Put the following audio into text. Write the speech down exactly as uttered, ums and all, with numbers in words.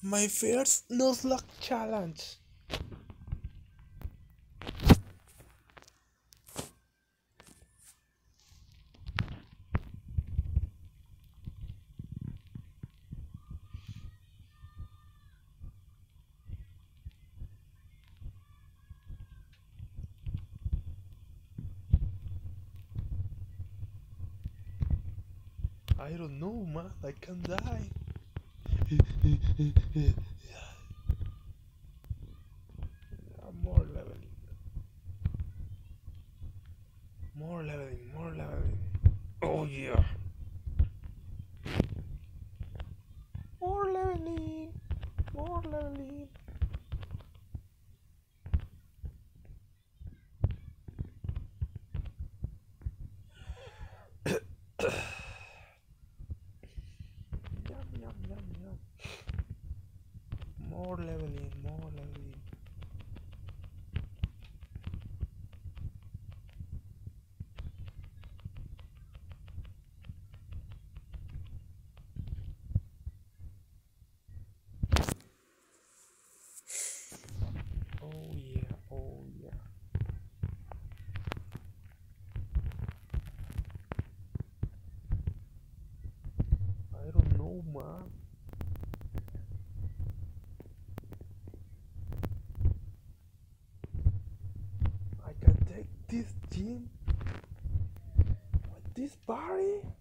My first Nuzlocke challenge. I don't know, man. I can die. More leveling. More leveling. More leveling. Oh yeah. More leveling. More leveling. Yum yum yum yum. More leveling. More leveling. Oh yeah. Oh yeah. I don't know, man. I can take this gym with this body.